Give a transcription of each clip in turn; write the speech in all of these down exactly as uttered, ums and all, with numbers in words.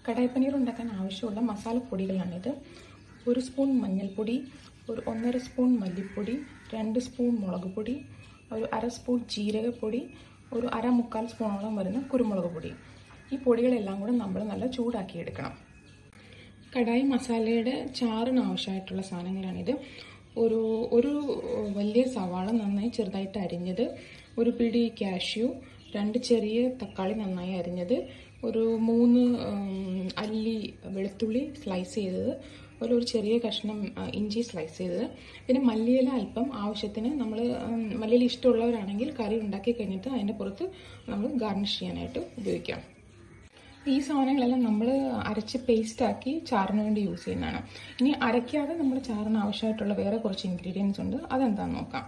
കടായി പനീർ ഉണ്ടാക്കാൻ ആവശ്യമുള്ള മസാലപ്പൊടികളാണിത്. ഒരു സ്പൂൺ മഞ്ഞൾപ്പൊടി, ഒരു ഒന്നര സ്പൂൺ മല്ലിപ്പൊടി, രണ്ട് സ്പൂൺ മുളക് പൊടി, ഒരു അര സ്പൂൺ ജീരകപ്പൊടി, ഒരു അര മുക്കാൽ സ്പൂണോളം വരുന്ന കുരുമുളക് പൊടി. ഈ പൊടികളെല്ലാം കൂടെ നമ്മൾ നല്ല ചൂടാക്കി എടുക്കണം. കടായി മസാലയുടെ ചാറിന് ആവശ്യമായിട്ടുള്ള സാധനങ്ങളാണിത്. ഒരു ഒരു വലിയ സവാള നന്നായി ചെറുതായിട്ട് അരിഞ്ഞത്, ഒരു പിടി കാഷ്യൂ, രണ്ട് ചെറിയ തക്കാളി നന്നായി അരിഞ്ഞത്, ഒരു മൂന്ന് അല്ലി വെളുത്തുള്ളി സ്ലൈസ് ചെയ്തത്, ഒരു ഒരു ചെറിയ കഷ്ണം ഇഞ്ചി സ്ലൈസ് ചെയ്തത്, പിന്നെ മല്ലിയില അല്പം ആവശ്യത്തിന്. നമ്മൾ മല്ലിയില ഇഷ്ടമുള്ളവരാണെങ്കിൽ കറി ഉണ്ടാക്കി കഴിഞ്ഞിട്ട് അതിൻ്റെ പുറത്ത് നമ്മൾ ഗാർണിഷ് ചെയ്യാനായിട്ട് ഉപയോഗിക്കാം. ഈ സാധനങ്ങളെല്ലാം നമ്മൾ അരച്ച് പേസ്റ്റാക്കി ചാറിന് വേണ്ടി യൂസ് ചെയ്യുന്നതാണ്. ഇനി അരയ്ക്കാതെ നമ്മൾ ചാറിന് ആവശ്യമായിട്ടുള്ള വേറെ കുറച്ച് ഇൻഗ്രീഡിയൻസ് ഉണ്ട്, അതെന്താണെന്ന് നോക്കാം.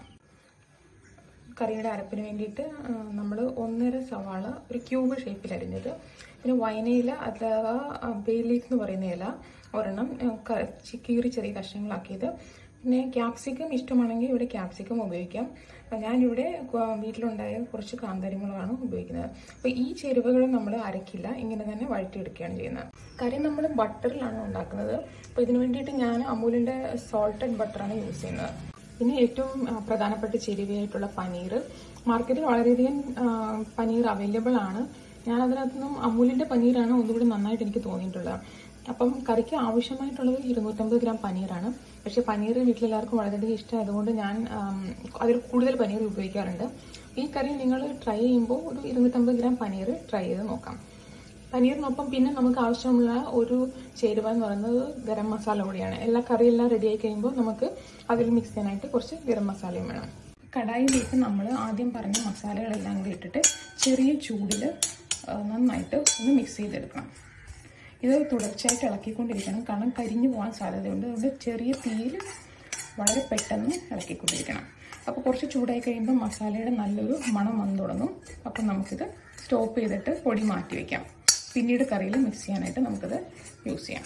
കറിയുടെ അരപ്പിന് വേണ്ടിയിട്ട് നമ്മൾ ഒന്നര സവാള ഒരു ക്യൂബ് ഷേപ്പിൽ അരിഞ്ഞത്, പിന്നെ വൈനയില അഥവാ ബേ ലീഫ് എന്ന് പറയുന്ന ഇല ഒരെണ്ണം കീറി ചെറിയ കഷ്ണങ്ങളാക്കിയത്, പിന്നെ ക്യാപ്സിക്കം ഇഷ്ടമാണെങ്കിൽ ഇവിടെ ക്യാപ്സിക്കം ഉപയോഗിക്കാം. അപ്പം ഞാനിവിടെ വീട്ടിലുണ്ടായ കുറച്ച് കാന്താരിമുളകാണ് ഉപയോഗിക്കുന്നത്. അപ്പോൾ ഈ ചേരുവകൾ നമ്മൾ അരക്കില്ല, ഇങ്ങനെ തന്നെ വഴറ്റിയെടുക്കുകയാണ് ചെയ്യുന്നത്. കറി നമ്മൾ ബട്ടറിലാണ് ഉണ്ടാക്കുന്നത്. അപ്പോൾ ഇതിന് വേണ്ടിയിട്ട് ഞാൻ അമൂലിൻ്റെ സോൾട്ടഡ് ബട്ടറാണ് യൂസ് ചെയ്യുന്നത്. പിന്നെ ഏറ്റവും പ്രധാനപ്പെട്ട ചേരുവയായിട്ടുള്ള പനീർ. മാർക്കറ്റിൽ വളരെയധികം പനീർ അവൈലബിൾ ആണ്. ഞാൻ അതിനകത്ത് നിന്നും അമൂലിൻ്റെ പനീറാണ് ഒന്നുകൂടി നന്നായിട്ട് എനിക്ക് തോന്നിയിട്ടുള്ളത്. അപ്പം കറിക്ക് ആവശ്യമായിട്ടുള്ളത് ഇരുന്നൂറ്റമ്പത് ഗ്രാം പനീറാണ്. പക്ഷേ പനീർ വീട്ടിലെല്ലാവർക്കും വളരെയധികം ഇഷ്ടമായതുകൊണ്ട് ഞാൻ അതിൽ കൂടുതൽ പനീർ ഉപയോഗിക്കാറുണ്ട്. ഈ കറി നിങ്ങൾ ട്രൈ ചെയ്യുമ്പോൾ ഒരു ഇരുന്നൂറ്റമ്പത് ഗ്രാം പനീർ ട്രൈ ചെയ്ത് നോക്കാം. പനീറിനൊപ്പം പിന്നെ നമുക്ക് ആവശ്യമുള്ള ഒരു ചേരുവ എന്ന് പറയുന്നത് ഗരം മസാല കൂടിയാണ്. എല്ലാ കറിയെല്ലാം റെഡിയായി കഴിയുമ്പോൾ നമുക്ക് അതിൽ മിക്സ് ചെയ്യാനായിട്ട് കുറച്ച് ഗരം മസാലയും വേണം. കടായിലേക്ക് നമ്മൾ ആദ്യം പറഞ്ഞ മസാലകളെല്ലാം കൂടി ഇട്ടിട്ട് ചെറിയ ചൂടിൽ നന്നായിട്ട് ഒന്ന് മിക്സ് ചെയ്തെടുക്കണം. ഇത് തുടർച്ചയായിട്ട് ഇളക്കിക്കൊണ്ടിരിക്കണം, കാരണം കരിഞ്ഞു പോകാൻ സാധ്യതയുണ്ട്. അതുകൊണ്ട് ചെറിയ തീയിൽ വളരെ പെട്ടെന്ന് ഇളക്കിക്കൊണ്ടിരിക്കണം. അപ്പോൾ കുറച്ച് ചൂടായി കഴിയുമ്പോൾ മസാലയുടെ നല്ലൊരു മണം വന്നു തുടങ്ങും. അപ്പം നമുക്കിത് സ്റ്റോപ്പ് ചെയ്തിട്ട് പൊടി മാറ്റി വയ്ക്കാം. പിന്നീട് കറിയിൽ മിക്സ് ചെയ്യാനായിട്ട് നമുക്കിത് യൂസ് ചെയ്യാം.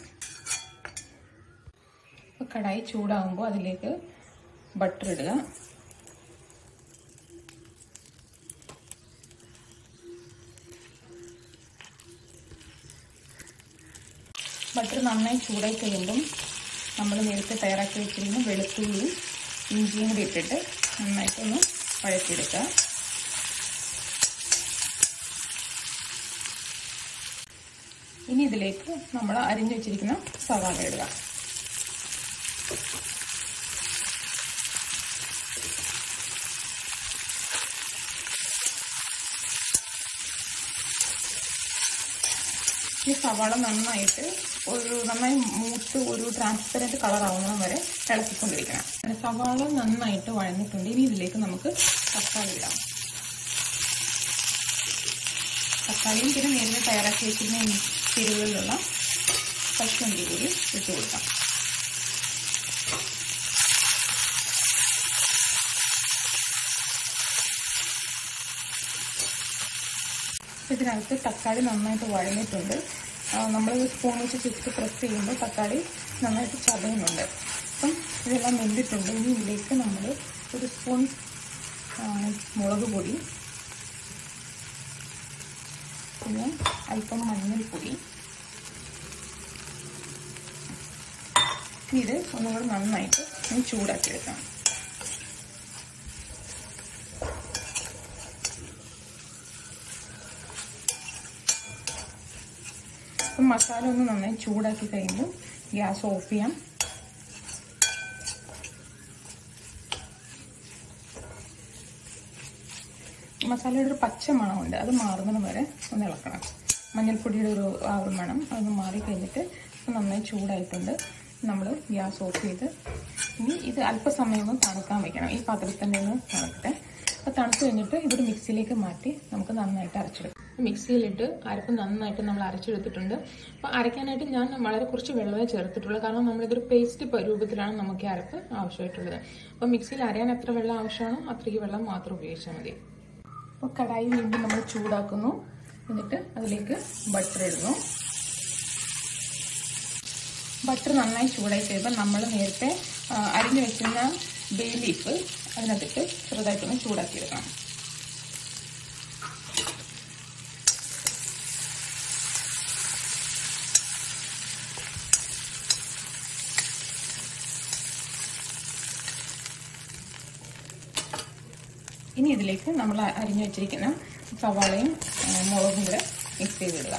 അപ്പോൾ കടായി ചൂടാകുമ്പോൾ അതിലേക്ക് ബട്ടർ ഇടുക. ബട്ടർ നന്നായി ചൂടായി കഴിയുമ്പം നമ്മൾ നേരത്തെ തയ്യാറാക്കി വെച്ചിരുന്ന വെളുത്തുള്ളിയും ഇഞ്ചിയും കൂടി ഇട്ടിട്ട് നന്നായിട്ടൊന്ന് വഴറ്റിയെടുക്കുക. ഇനി ഇതിലേക്ക് നമ്മൾ അരിഞ്ഞു വെച്ചിരിക്കുന്ന സവാള ഇടുക. ഈ സവാള നന്നായിട്ട് ഒരു നന്നായി മൂത്ത് ഒരു ട്രാൻസ്പെറൻറ്റ് കളർ ആവുന്നത് വരെ ഇളക്കിക്കൊണ്ടിരിക്കണം. സവാള നന്നായിട്ട് വഴന്നിട്ടുണ്ട്. ഇനി ഇതിലേക്ക് നമുക്ക് തക്കാളി ഇടാം. തക്കാളിയും പിന്നെ നേരത്തെ തയ്യാറാക്കി വെച്ചിരുന്ന ചേരുവകളിലുള്ള കശുവണ്ടി കൂടി ഇട്ട് കൊടുക്കാം. ഇതിനകത്ത് തക്കാളി നന്നായിട്ട് വഴന്നിട്ടുണ്ട്. നമ്മൾ സ്പൂൺ വെച്ച് ചുറ്റി പ്രസ് ചെയ്യുമ്പോൾ തക്കാളി നന്നായിട്ട് ചതയുന്നുണ്ട്. അപ്പം ഇതെല്ലാം വെന്തിട്ടുണ്ട്. ഇനി ഇതിലേക്ക് നമ്മൾ ഒരു സ്പൂൺ മുളക് പൊടി, പിന്നെ അല്പം മഞ്ഞൾപ്പൊടി, ഇത് ഒന്നുകൂടെ നന്നായിട്ട് ചൂടാക്കി എടുക്കാം. അപ്പം മസാല ഒന്ന് നന്നായി ചൂടാക്കി കഴിയുമ്പോൾ ഗ്യാസ് ഓഫ് ചെയ്യാം. മസാലയുടെ ഒരു പച്ച മണമുണ്ട്, അത് മാറുന്നത് വരെ ഒന്ന് ഇളക്കണം. മഞ്ഞൾപ്പൊടിയുടെ ഒരു ആ ഒരു മണം അതൊന്ന് മാറിക്കഴിഞ്ഞിട്ട് നന്നായി ചൂടായിട്ടുണ്ട്. നമ്മൾ ഗ്യാസ് ഓഫ് ചെയ്ത് ഇനി ഇത് അല്പസമയം ഒന്ന് തണുക്കാൻ വയ്ക്കണം. ഈ പാത്രത്തിൽ തന്നെ ഒന്ന് തണുക്കട്ടെ. അപ്പോൾ തണുത്ത് കഴിഞ്ഞിട്ട് ഇതൊരു മിക്സിയിലേക്ക് മാറ്റി നമുക്ക് നന്നായിട്ട് അരച്ചെടുക്കാം. മിക്സിയിലിട്ട് അരപ്പ് നന്നായിട്ട് നമ്മൾ അരച്ചെടുത്തിട്ടുണ്ട്. അപ്പോൾ അരയ്ക്കാനായിട്ട് ഞാൻ വളരെ കുറച്ച് വെള്ളമേ ചേർത്തിട്ടുള്ളൂ, കാരണം നമ്മളിതൊരു പേസ്റ്റ് രൂപത്തിലാണ് നമുക്ക് ഈ അരപ്പ് ആവശ്യമായിട്ടുള്ളത്. അപ്പോൾ മിക്സിയിൽ അരയാൻ എത്ര വെള്ളം ആവശ്യമാണോ അത്രയ്ക്ക് വെള്ളം മാത്രം ഉപയോഗിച്ചാൽ മതി. അപ്പോൾ കടായി വീണ്ടും നമ്മൾ ചൂടാക്കുന്നു. എന്നിട്ട് അതിലേക്ക് ബട്ടർ ഇടുന്നു. ബട്ടർ നന്നായി ചൂടായി കഴിയുമ്പോൾ നമ്മൾ നേരത്തെ അരിഞ്ഞു വെക്കുന്ന ബേ ലീഫ് അതിനകത്തിട്ട് ചെറുതായിട്ടൊന്ന് ചൂടാക്കിയെടുക്കണം. ഇനി ഇതിലേക്ക് നമ്മൾ അരിഞ്ഞു വെച്ചിരിക്കുന്ന സവാളയും മുളകും കൂടെ മിക്സ് ചെയ്തിടുക.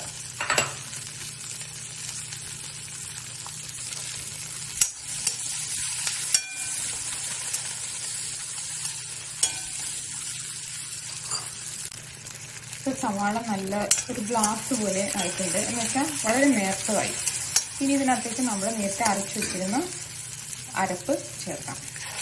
സവാള നല്ല ഒരു ഗ്ലാസ് പോലെ ആയിട്ടുണ്ട് എന്ന് വെച്ചാൽ വളരെ നേർത്തതായി. ഇനി ഇതിനകത്തേക്ക് നമ്മൾ നേരത്തെ അരച്ചു വെച്ചിരുന്ന അരപ്പ് ചേർക്കാം.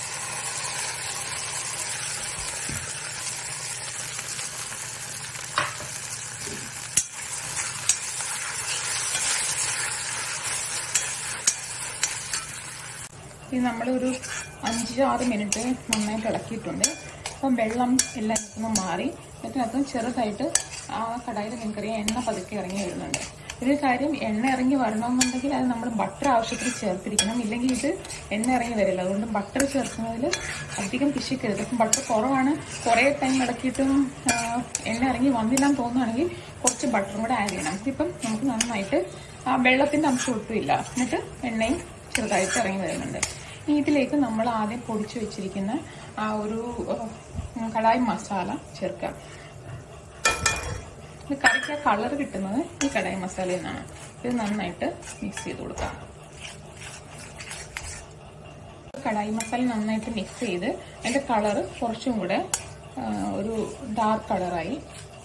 ഇത് നമ്മളൊരു അഞ്ച് ആറ് മിനിറ്റ് നന്നായിട്ട് ഇളക്കിയിട്ടുണ്ട്. അപ്പം വെള്ളം എല്ലാം ഇന്ന് മാറി ഇതിനകത്ത് ചെറുതായിട്ട് ആ കടായിൽ നിങ്ങൾക്കറിയാം എണ്ണ പതുക്കെ ഇറങ്ങി വരുന്നുണ്ട്. ഒരു കാര്യം, എണ്ണ ഇറങ്ങി വരണമെന്നുണ്ടെങ്കിൽ അത് നമ്മൾ ബട്ടർ ആവശ്യത്തിന് ചേർത്തിരിക്കണം, ഇല്ലെങ്കിൽ ഇത് എണ്ണ ഇറങ്ങി വരില്ല. അതുകൊണ്ട് ബട്ടർ ചേർക്കുന്നതിൽ അധികം പിശിക്കരുത്. ഇപ്പം ബട്ടർ കുറവാണ്, കുറേ ടൈം ഇളക്കിയിട്ടും എണ്ണ ഇറങ്ങി വന്നില്ലാന്ന് തോന്നുകയാണെങ്കിൽ കുറച്ച് ബട്ടറും കൂടെ ആഡ് ചെയ്യണം. ഇതിപ്പം നമുക്ക് നന്നായിട്ട് ആ വെള്ളത്തിൻ്റെ അംശം ഒട്ടുമില്ല, എന്നിട്ട് എണ്ണയും ചെറുതായിട്ട് ഇറങ്ങി വരുന്നുണ്ട്. ഇനി ഇതിലേക്ക് നമ്മൾ ആദ്യം പൊടിച്ചു വെച്ചിരിക്കുന്ന ആ ഒരു കടായി മസാല ചേർക്കാം. ഇത് കറിക്ക് കളർ കിട്ടുന്നത് ഈ കടായി മസാലയിൽ നിന്നാണ്. ഇത് നന്നായിട്ട് മിക്സ് ചെയ്ത് കൊടുക്കാം. കടായി മസാല നന്നായിട്ട് മിക്സ് ചെയ്ത് അതിൻ്റെ കളർ കുറച്ചും കൂടെ ഒരു ഡാർക്ക് കളറായി.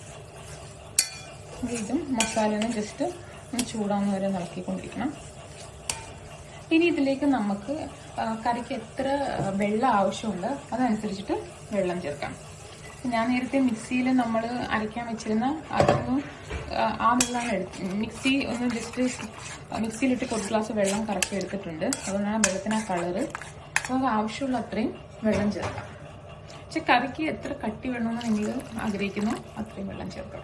ഇതും മസാലനെ ജസ്റ്റ് ചൂടാവുന്ന വരെ ഇളക്കിക്കൊണ്ടിരിക്കണം. ഇനി ഇതിലേക്ക് നമുക്ക് കറിക്ക് എത്ര വെള്ളം ആവശ്യമുണ്ട് അതനുസരിച്ചിട്ട് വെള്ളം ചേർക്കാം. ഞാൻ നേരത്തെ മിക്സിയിൽ നമ്മൾ അരയ്ക്കാൻ വെച്ചിരുന്ന അതൊന്ന് ആ വെള്ളമാണ് എടുത്ത് മിക്സി ഒന്ന് ജസ്റ്റ് മിക്സിയിലിട്ട് ഒരു ഗ്ലാസ് വെള്ളം കറക്കി എടുത്തിട്ടുണ്ട്. അതുകൊണ്ടാണ് വെള്ളത്തിന് ആ കളറ്. അപ്പോൾ അത് ആവശ്യമുള്ള അത്രയും വെള്ളം ചേർക്കാം. പക്ഷെ കറിക്ക് എത്ര കട്ടി വേണമെന്ന് നിങ്ങൾ ആഗ്രഹിക്കുന്നു അത്രയും വെള്ളം ചേർക്കാം.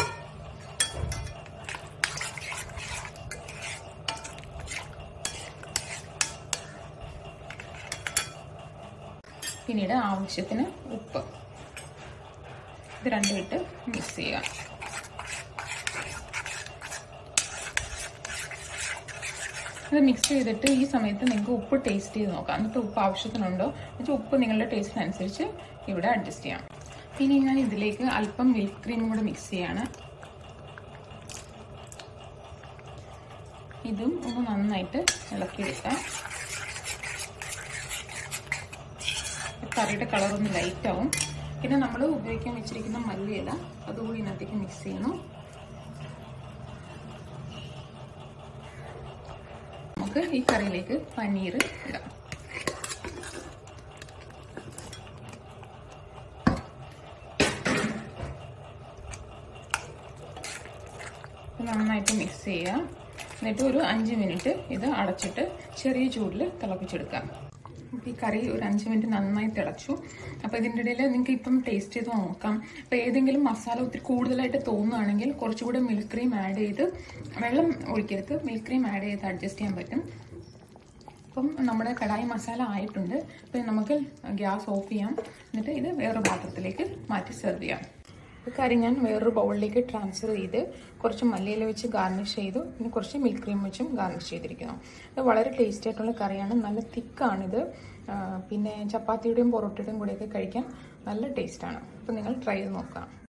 പിന്നീട് ആവശ്യത്തിന് ഉപ്പ്, ഇത് രണ്ടും ഇട്ട് മിക്സ് ചെയ്യുക. ഇത് മിക്സ് ചെയ്തിട്ട് ഈ സമയത്ത് നിങ്ങൾക്ക് ഉപ്പ് ടേസ്റ്റ് ചെയ്ത് നോക്കാം. എന്നിട്ട് ഉപ്പ് ആവശ്യത്തിനുണ്ടോ എന്നുവെച്ചാൽ ഉപ്പ് നിങ്ങളുടെ ടേസ്റ്റിനനുസരിച്ച് ഇവിടെ അഡ്ജസ്റ്റ് ചെയ്യാം. ഇനി ഞാൻ ഇതിലേക്ക് അല്പം മിൽക്ക് ക്രീമും കൂടെ മിക്സ് ചെയ്യാണ്. ഇതും ഒന്ന് നന്നായിട്ട് ഇളക്കിയെടുക്കാം. കറിയുടെ കളറൊന്ന് ലൈറ്റ് ആവും. പിന്നെ നമ്മൾ ഉപയോഗിക്കാൻ വെച്ചിരിക്കുന്ന മല്ലിയില അതുകൂടി ഇതിനകത്തേക്ക് മിക്സ് ചെയ്യണം. നമുക്ക് ഈ കറിയിലേക്ക് പനീർ ഇടാം. നന്നായിട്ട് മിക്സ് ചെയ്യുക. എന്നിട്ട് ഒരു അഞ്ച് മിനിറ്റ് ഇത് അടച്ചിട്ട് ചെറിയ ചൂടിൽ തിളപ്പിച്ചെടുക്കാം. ഈ കറി ഒരു അഞ്ച് മിനിറ്റ് നന്നായി തിളച്ചു. അപ്പോൾ ഇതിൻ്റെ ഇടയിൽ നിങ്ങൾക്ക് ഇപ്പം ടേസ്റ്റ് ചെയ്ത് നോക്കാം. അപ്പോൾ ഏതെങ്കിലും മസാല ഒത്തിരി കൂടുതലായിട്ട് തോന്നുകയാണെങ്കിൽ കുറച്ചുകൂടെ മിൽക്ക് ക്രീം ആഡ് ചെയ്ത്, വെള്ളം ഒഴിക്കരുത്, മിൽക്ക് ക്രീം ആഡ് ചെയ്ത് അഡ്ജസ്റ്റ് ചെയ്യാൻ പറ്റും. അപ്പം നമ്മുടെ കടായി മസാല ആയിട്ടുണ്ട്. അപ്പം നമുക്ക് ഗ്യാസ് ഓഫ് ചെയ്യാം. എന്നിട്ട് ഇത് വേറൊരു പാത്രത്തിലേക്ക് മാറ്റി സെർവ് ചെയ്യാം. ഈ കറി ഞാൻ വേറൊരു ബൗളിലേക്ക് ട്രാൻസ്ഫർ ചെയ്ത് കുറച്ച് മല്ലിയില വെച്ച് ഗാർണിഷ് ചെയ്തു. പിന്നെ കുറച്ച് മിൽക്ക് ക്രീം വെച്ചും ഗാർണിഷ് ചെയ്തിരിക്കുന്നു. ഇത് വളരെ ടേസ്റ്റി ആയിട്ടുള്ള കറിയാണ്. നല്ല തിക്കാണിത്. പിന്നെ ചപ്പാത്തിയുടെയും പൊറോട്ടയുടെയും കൂടെയൊക്കെ കഴിക്കാൻ നല്ല ടേസ്റ്റാണ്. അപ്പോൾ നിങ്ങൾ ട്രൈ ചെയ്ത് നോക്കാം.